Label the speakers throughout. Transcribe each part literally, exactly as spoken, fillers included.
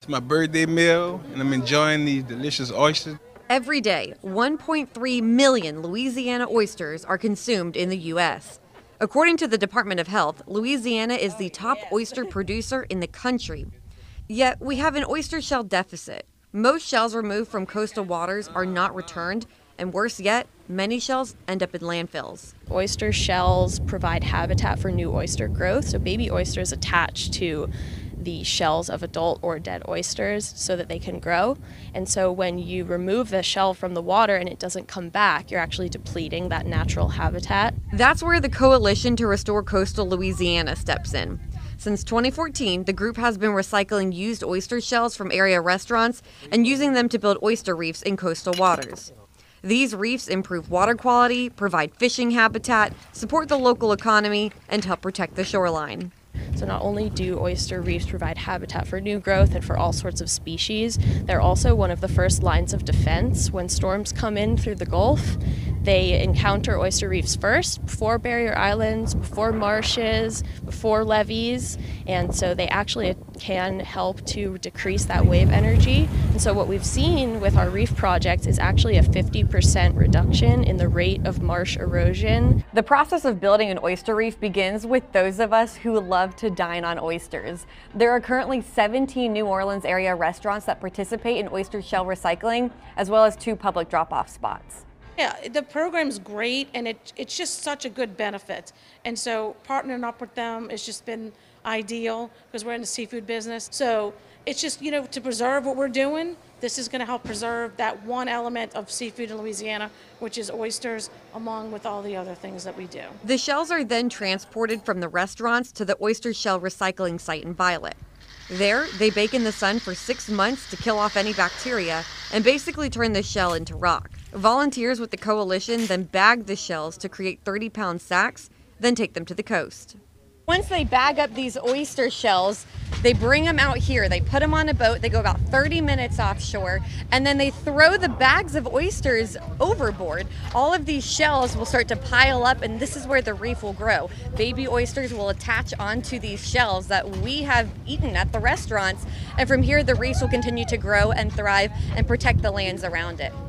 Speaker 1: It's my birthday meal, and I'm enjoying these delicious oysters.
Speaker 2: Every day, one point three million Louisiana oysters are consumed in the U S. According to the Department of Health, Louisiana is the top oyster producer in the country. Yet, we have an oyster shell deficit. Most shells removed from coastal waters are not returned, and worse yet, many shells end up in landfills.
Speaker 3: Oyster shells provide habitat for new oyster growth, so baby oysters attach to the shells of adult or dead oysters so that they can grow. And so when you remove the shell from the water and it doesn't come back, you're actually depleting that natural habitat.
Speaker 2: That's where the Coalition to Restore Coastal Louisiana steps in. Since twenty fourteen, the group has been recycling used oyster shells from area restaurants and using them to build oyster reefs in coastal waters. These reefs improve water quality, provide fishing habitat, support the local economy, and help protect the shoreline.
Speaker 3: So not only do oyster reefs provide habitat for new growth and for all sorts of species, they're also one of the first lines of defense. When storms come in through the Gulf, they encounter oyster reefs first, before barrier islands, before marshes, before levees, and so they actually can help to decrease that wave energy. And so what we've seen with our reef projects is actually a fifty percent reduction in the rate of marsh erosion.
Speaker 2: The process of building an oyster reef begins with those of us who love to dine on oysters. There are currently seventeen New Orleans area restaurants that participate in oyster shell recycling, as well as two public drop-off spots.
Speaker 4: Yeah, the program's great, and it, it's just such a good benefit. And so partnering up with them has just been ideal because we're in the seafood business. So it's just, you know, to preserve what we're doing, this is going to help preserve that one element of seafood in Louisiana, which is oysters, along with all the other things that we do.
Speaker 2: The shells are then transported from the restaurants to the oyster shell recycling site in Violet. There, they bake in the sun for six months to kill off any bacteria and basically turn the shell into rock. Volunteers with the coalition then bag the shells to create thirty pound sacks, then take them to the coast. Once they bag up these oyster shells, they bring them out here. They put them on a boat. They go about thirty minutes offshore, and then they throw the bags of oysters overboard. All of these shells will start to pile up, and this is where the reef will grow. Baby oysters will attach onto these shells that we have eaten at the restaurants, and from here the reefs will continue to grow and thrive and protect the lands around it.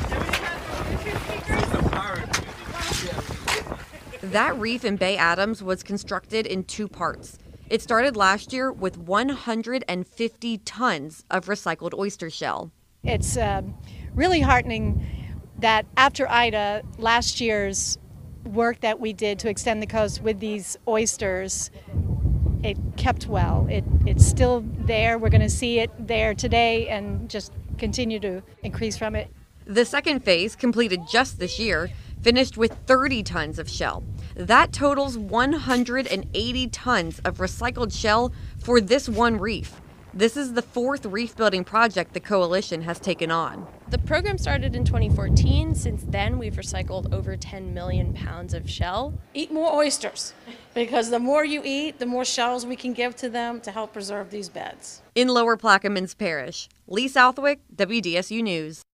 Speaker 2: That reef in Bay Adams was constructed in two parts. It started last year with one hundred fifty tons of recycled oyster shell.
Speaker 5: It's um, really heartening that after Ida, last year's work that we did to extend the coast with these oysters, it kept well. It, it's still there. We're going to see it there today and just continue to increase from it.
Speaker 2: The second phase, completed just this year, finished with thirty tons of shell. That totals one hundred eighty tons of recycled shell for this one reef. This is the fourth reef building project the coalition has taken on.
Speaker 3: The program started in twenty fourteen. Since then, we've recycled over ten million pounds of shell.
Speaker 4: Eat more oysters, because the more you eat, the more shells we can give to them to help preserve these beds.
Speaker 2: In Lower Plaquemines Parish, Lee Southwick, W D S U News.